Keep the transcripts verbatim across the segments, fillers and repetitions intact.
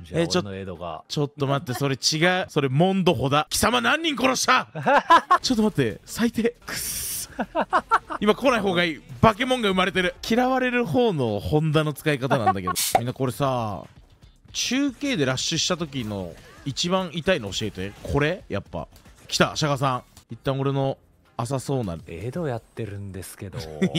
じゃあえちょ俺のエドがちょっと待って、それ違う。それモンドホだ。貴様何人殺した？ちょっと待って、最低。くっそ。今来ない方がいい。バケモンが生まれてる。嫌われる方のホンダの使い方なんだけど。みんなこれさ、中継でラッシュした時の一番痛いの教えて。これやっぱ来た。シャガさん、一旦俺の浅そうなエドやってるんですけど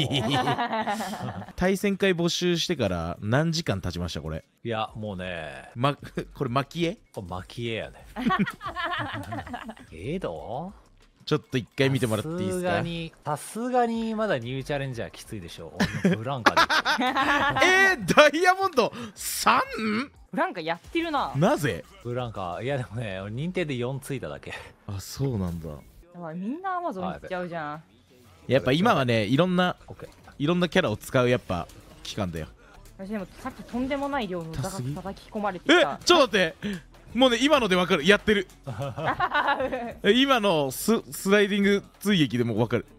対戦会募集してから何時間経ちましたこれ。 いやもうね、 ま、これ巻き絵。 これ巻き絵やねエドちょっと一回見てもらっていいですか？ さすがにさすがにまだニューチャレンジャーきついでしょ。俺のブランカでえー、ダイヤモンド さん？ ブランカやってるな。 なぜ？ ブランカ、いやでもね、俺認定でよんついただけ。 あ、そうなんだ。 みんなアマゾン行っちゃうじゃん。 やっぱ今はね、いろんなオッケー。 いろんなキャラを使うやっぱ期間だよ。 私でもさっきとんでもない量の歌が痛すぎ叩き込まれてえ、 た。 ちょっと待って、もうね今のでわかる。やってるえ今のススライディング追撃でもわかる。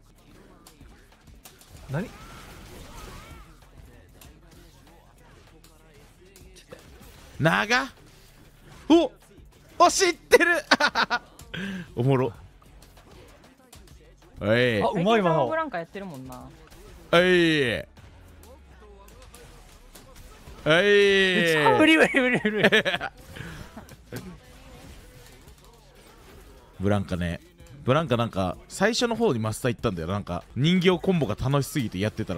何？ 長おお知ってるおもろ。おいあ、うまい今のブ。ランカやってるもんな。 おいおい無理無理無理無理。 ブランカね、ブランカなんか最初の方にマスター行ったんだよ。なんか人形コンボが楽しすぎてやってたら、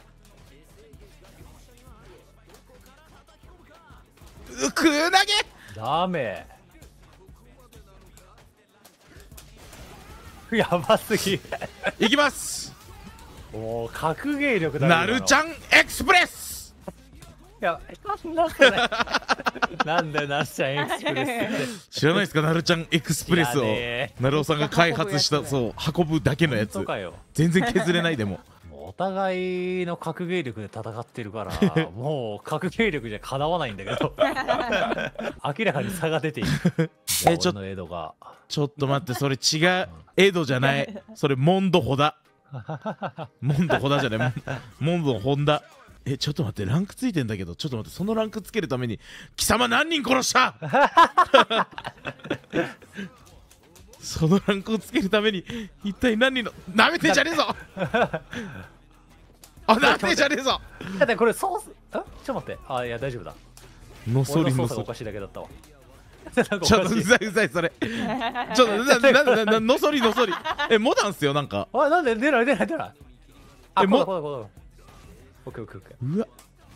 うく投げダメ。やばすぎ。 いきます。 おお、格ゲー力だ。 なるちゃんエクスプレス。 いや、なんそれ。なんだよ、なるちゃんエクスプレスって。 知らないですか？なるちゃんエクスプレスを知らねえなるおさんが開発した、そう運ぶだけのやつ。 本当かよ。 全然削れないでもお互いの格ゲー力で戦ってるからもう格ゲー力じゃかなわないんだけど明らかに差が出ている。 えちょっと俺のエドがちょっと待って、それ違う。エドじゃない。それモンドホだ。モンドホダじゃない。モンドホンダ。えちょっと待って、ランクついてんだけど。ちょっと待って、そのランクつけるために貴様何人殺したそのランクをつけるために一体何人の。なめてんじゃねえぞあ、なめてんじゃねえぞ。 だってこれソースあちょっと待って、あいや大丈夫だ。 のそ俺りのそり。 の操作がおかしいだけだったわ。なんかおかしいちょっとうざいうざいそれ。ちょっとななななのそりのそり。えモダンっすよなんか。 あなんで出ない出ない出ない。あえもこうだこうだこうだ。オッケーオッケーオッケー。 うわ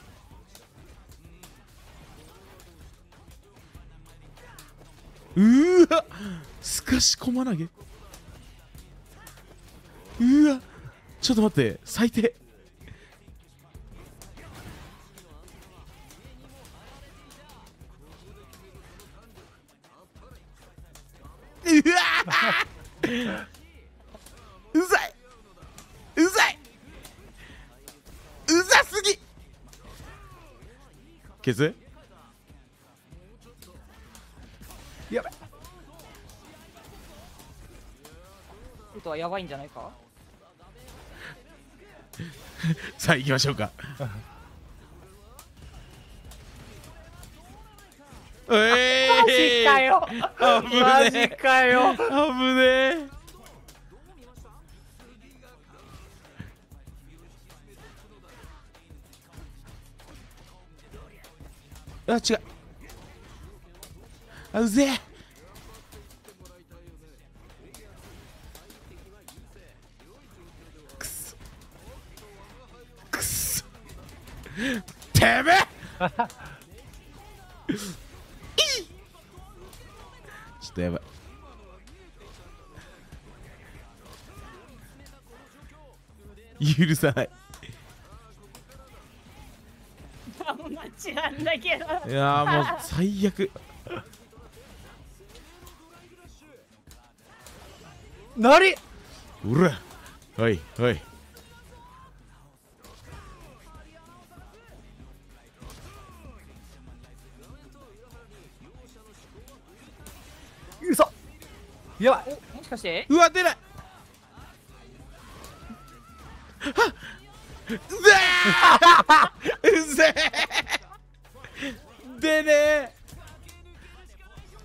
うーわすかしこま投げ。うわちょっと待って、最低。うわうざいうざいうざすぎ。消す。 やばい。 ことはやばいんじゃないか。 さあ行きましょうかえマジかよ。 危ねえマジかよ。 危ねえ。あ、違う。あ、うぜえ。くそくそてめえちょっとやばい。許さない。 友達なんだけど。 いやーもう最悪。 なり。 うらおいおい。 うそ。やばい。 もしかしてうわ出ない。はっうぜえうぜえでねえ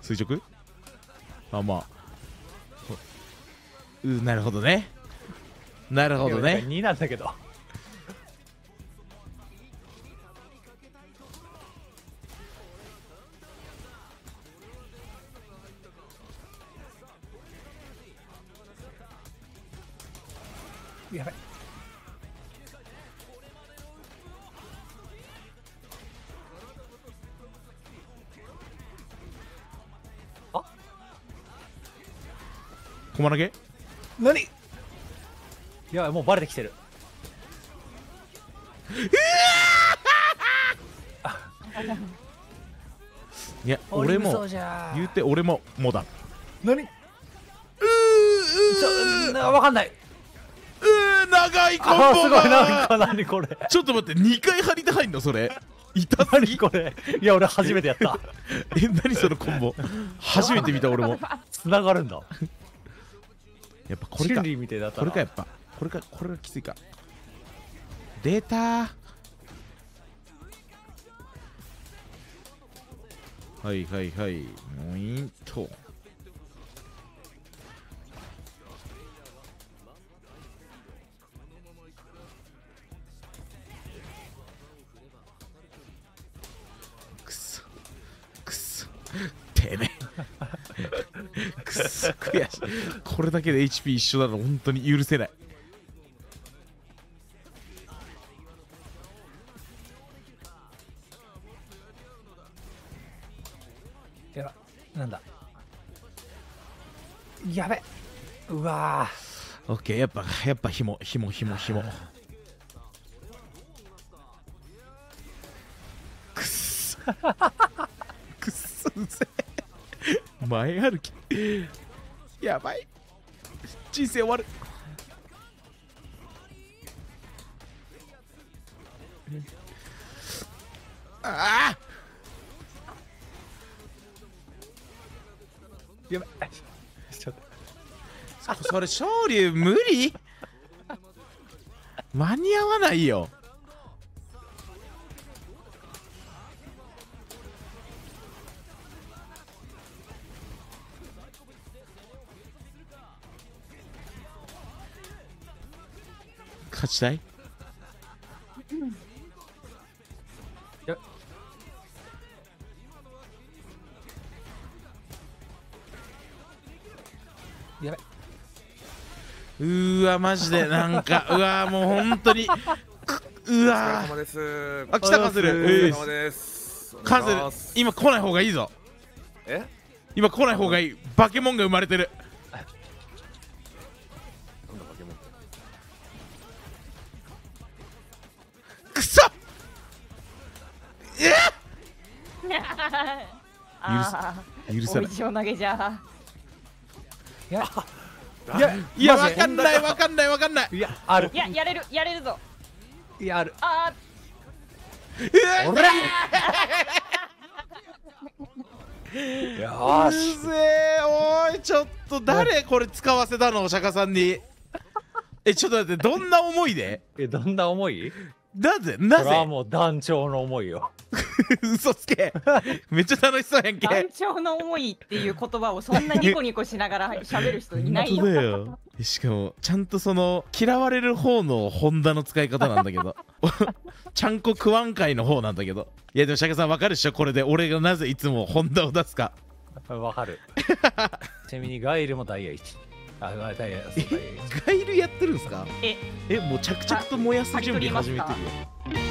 垂直。あ、まあう、なるほどね、なるほどね。 になんだけど。やばい。あ、 駒投げ。 何？いや、もうバレてきてる。 いや、俺も言うて俺ももだ。 何？うー、ちょ、わかんない。 うー、長いコンあ、すボごい、なんが。 か何これ。 ちょっと待って、にかい張りで入んのそれ。痛すぎ。 何これ。いや、俺初めてやった。 え、何そのコンボ。初めて見た俺も。 繋がるんだ。 やっぱこれか。 チュンリーみたいだったな。 これかやっぱ。これか、これがきついか。出たー。はいはいはい。ポイント。くそ。くそ。てめえ。くそ悔しい。これだけで エイチピー 一緒なの本当に許せない。 やば、なんだ。やべ。うわオッケー、やっぱやっぱひもひもひもひも。くっそくっそうぜえ。前歩きやばい。人生終わる。ああやべ。ちょっと。 それ昇竜無理。間に合わないよ。勝ちたい。 やべ。やべ。 うーわマジでなんかうわもう本当にうわお疲れ様です。 あ来たカズル。 お疲れ様です。 カズル今来ない方がいいぞ。 え？ 今来ない方がいい。バケモンが生まれてる。 なんだバケモン。 くそ。えあ許許さない。 お石を投げじゃ。 いや、 いやいやマジわかんないわかんないわかんない。 いや、あるい。や、やれる、やれるぞ。 いや、ある。 あえおら。よーし。 うぜえ。おいちょっと誰これ使わせたのお釈迦さんに。えちょっと待ってどんな思いで。 え、どんな思い？ なぜなそれはぜもう団長の思いよ。 嘘つけ。めっちゃ楽しそうやんけ。 団長の思いっていう言葉をそんなニコニコしながら喋る人いないよ。 本当だよ。しかもちゃんとその嫌われる方のホンダの使い方なんだけどちゃんこ食わん会の方なんだけど。いやでも釈迦さんわかるっしょこれで俺がなぜいつもホンダを出すか。 わかる。ちなみにガイルもダイヤいち。あ、まあダイヤ、そうダイヤいち。 ガイルやってるんすか。 え、 えもう着々と燃やす準備始めてるよ。